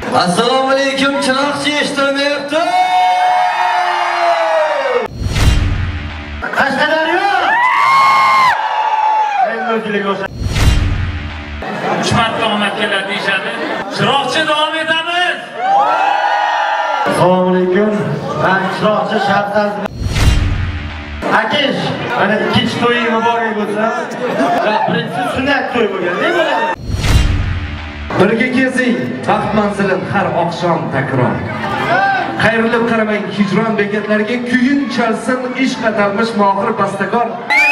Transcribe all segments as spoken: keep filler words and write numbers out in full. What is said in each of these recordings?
Assalomu alaykum, chiroqchi eshitmayapti. Qashqadaryo. Endi o'sha. uch marta omad keladi deyshadi. Chiroqchi davom etamiz. Assalomu alaykum. Men chiroqchi Shartaz. Akish, mana ikkinchi to'ying muborak bo'lsin. Birinchi sunnat to'y bo'lgan. Ne bo'ladi? Birga kezing, baxt manzilin har oqshom takror. Qayrilib qaramang hijron bekatlariga, kuyin chalsin ishq atalmish mohir bastakor.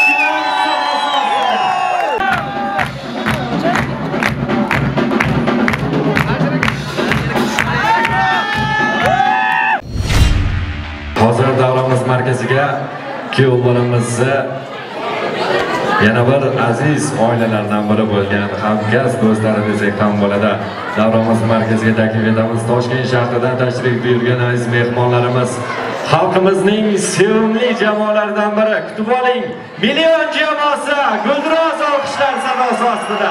Hozir davramiz markaziga kuyov bolamizni yana bir aziz oilalardan biri bo'lgan hamkasb do'stlari desak ham bo'ladi. Davramiz markaziga taklif etamiz. Toshkent shahridan tashrif buyurgan aziz mehmonlarimiz, xalqimizning sevimli jamoalaridan biri. Kutib oling, million jamoasi guldiroz olqishlar sadosi ostida.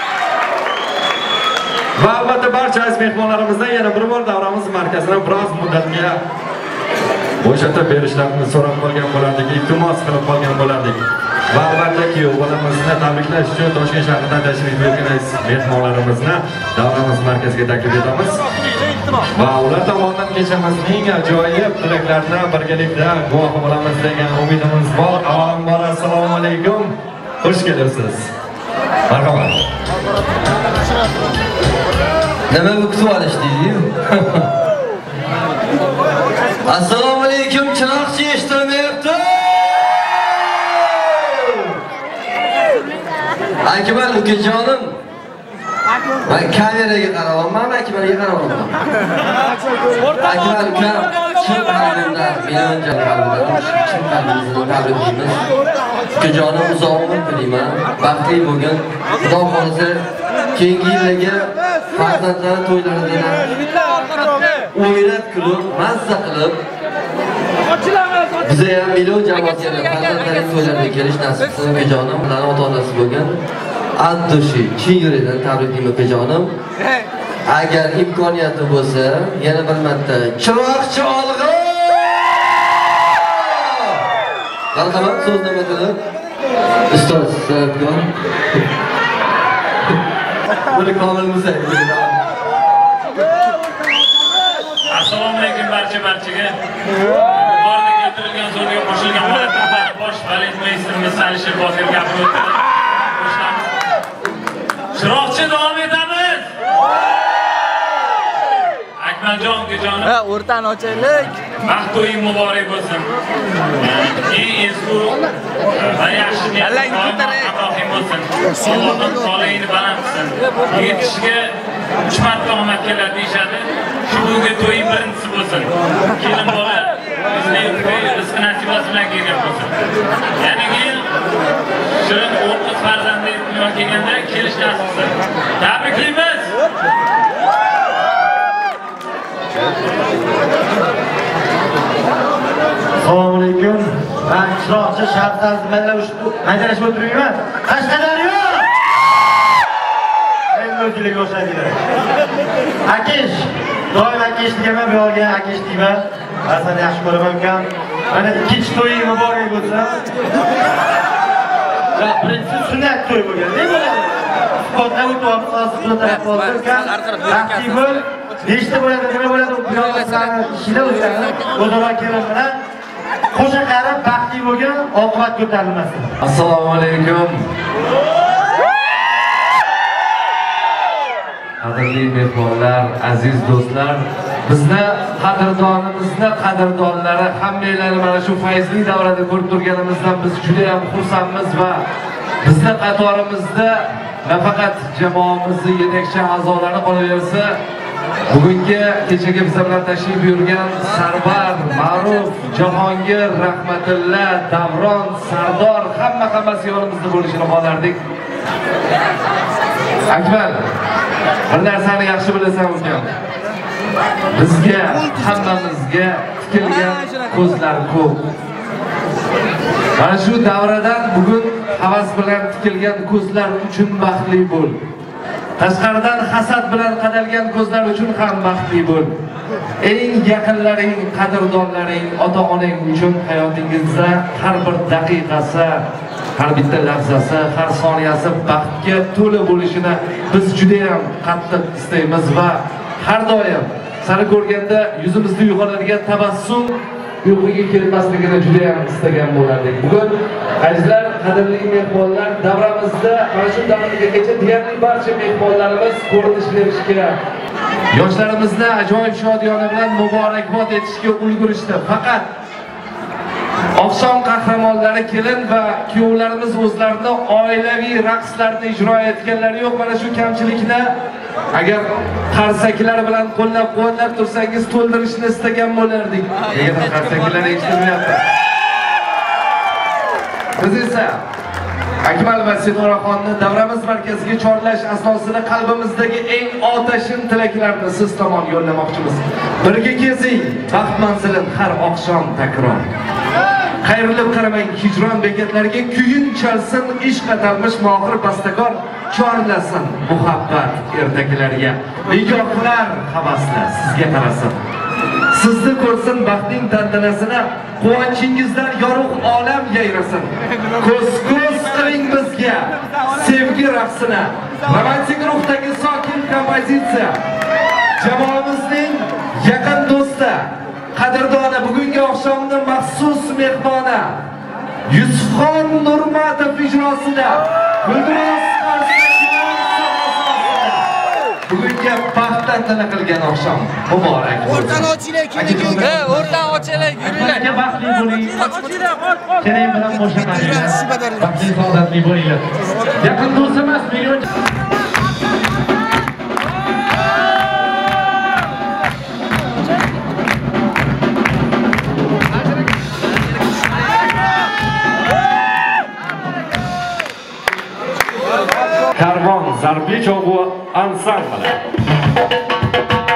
Va albatta barcha aziz mehmonlarimizdan yana bir bor davramiz markazidan biroz muddatga bo'shatib berishlarini so'rab qolgan bo'lardik, iltimos qilib qolgan bo'lardik. Va albatta kuyov bolamizni tabriklash uchun Toshkent shahridan tashrif buyurgan mehmonlarimizni davramiz markaziga taklif etamiz. Va ular tomonidan kechamizning ajoyib tilaklarini birgalikda guvohi bo'lamiz degan umidimiz bor. Avvalambor assalomu alaykum. Xush kelibsiz. Marhamat. Nima bu kutib olish deydi-yu? Assalomu alaykum, chiroqchi eshitmayapti. Akmal ukajonim. Men kameraga qarayapman, Akmalga qarayapman. Akmal uka chin qalbimdan, million jon qalbimdan, chin qalbimizdan tabriklaymiz. Ukajonim uzoq umr tilayman, baxtli bo'lgin. Xudo xolisa keyingi yillarga farzandlar to'ylarida o'ynab kulib, mazza qilib bize ham million jamoasiga farzandlaring to'ylarga kelish nasib qilsin ukajonim. Ularning ota-onasi bo'lgan Addoshi chin yurakdan tabriklayman ukajonim. Agar imkoniyati bo'lsa, yana bir marta chiroqchi olg'a. Marhamat, so'z nima qilib? Ustoz san'atkor. Buni komil bo'lsa. Assalomu alaykum barcha barchaga. Yuqorida keltirilgan so'zga qo'shilgan holatda bosh balletmeysterimiz Alisher Botir gapirib o'tdi. Chiroqchi davom etamiz. Akmaljon ukajonim. Ha, o'rtani ochaylik. Baxt to'ying muborak bo'lsin. Eng ezgu va yaxshi niyatlar Ibrohim bo'lsin. Allohdan solihini baland qilsin. Yetishga uch marta omad keladi deyshadi. Shu bunga to'ying birinchisi bo'lsin. Kelin bola bizning rizq nasibasi bilan kelgan bo'lsin. Yana yil shirin o'qish farzandi dunyoga kelganda kelish nasib qilsin. Tabriklaymiz. Assalomu alaykum. Men chiroqchi Shartaz bilan ushbu maydalashib o'tiribman. Qashqadaryo. Endi o'zingizga o'xshaydilar. Akish, doim Akish degaman, bu yerga Akish deyman. Asal yaxshi ko'raman ukam. Mana ikkinchi to'ying muborak bo'lsin. Va birinchi sunnat to'y bo'lgan. Ne bo'ladi? Suhbatdan o'tyapmiz, hozir taraf bo'ldi ukam. Baxtli bo'l. Nechta bo'ladi, nima bo'ladi? Buyoqlar ishida o'zlari o'zaro kelib bilan qo'sha qarab baxtli bo'lgan, oqibat ko'tarilmasin. Assalomu alaykum. Qadrli mehmonlar, aziz do'stlar, bizni qadrdonimizni qadrdonlari hammanglarni mana shu fayzli davrada ko'rib turganimizdan biz juda ham xursandmiz va bizni qatorimizda nafaqat jamoamizning yetakchi a'zolari qolaversa, bugungi kechaga biz bilan tashrif buyurgan Sarvar, Ma'ruf, Jahongir, Rahmatilla, Davron, Sardor hamma hammasi yonimizda bo'lishini xohlardik. Akmal, bir narsani yaxshi bilasan ukam. Bizga, hammamizga tikilgan ko'zlar ko'p. Mana shu davradan bugun havas bilan tikilgan ko'zlar uchun baxtli bo'l. Tashqaridan hasad bilan qadalgan ko'zlar uchun ham baxtli bo'l. Eng yaqinlaring, qadrdonlaring, ota-onang uchun hayotingizda har bir daqiqasi, har bitta lahzasi, har soniyasi baxtga to'la bo'lishini biz juda ham qattiq istaymiz va har doim seni ko'rganda yuzimizda uyg'onadigan tabassum uyquga kelmasligini juda ham istagan bo'lardik. Bugun azizlar, qadrli mehmonlar, davramizda mana shu davragacha deyarli barcha mehmonlarimiz ko'rinish berishga, yoshlarimizni ajoyib shodiyona bilan muborakbod etishga ulgurishdi. Faqat oqshom qahramonlari kelin va kuyovlarimiz o'zlarini oilaviy raqslarni ijro etganlari yo'q. Mana shu kamchilikni agar qarsaklar bilan qo'llab-quvvatlab tursangiz to'ldirishni istagan bo'lardik. Nega qarsaklar eshitmayapti? Biz esa Akmal va Sinoraxonni davramiz markaziga chorlash asosida qalbimizdagi eng otashin tilaklarni siz tomon yo'llamoqchimiz. Birga kezing, baxt manzilin har oqshom takror. Qayrilib qaramang hijron bekatlariga, kuyin chalsin ishq atalmish mohir bastakor, chorlasin muhabbat ertaklarga. Nigohlar havasla sizga qarasin. Sizni ko'rsin baxtning tantanasini, quvanchingizdan yorug' olam yayrasin. Ko'z-ko'z qiling bizga sevgi raqsini. Romantik ruhdagi sokin kompozitsiya. Jamoamizning yaqin do'sti, qadrdoni, bugungi oqshomning maxsus mehmoni Yusufxon Nurmatov ijrosida Gulduros bugungi baxtdan tana qilgan oqshom muborak bo'lsin. O'rtan ochinglar, keling. Ha, o'rtan ochinglar, yuringlar. Baxtli bo'ling. Keling bilan qo'shilinglar. Baxtli saodatli bo'linglar. Yaqin do'st emas, million Karvon Zarbichov ansambli.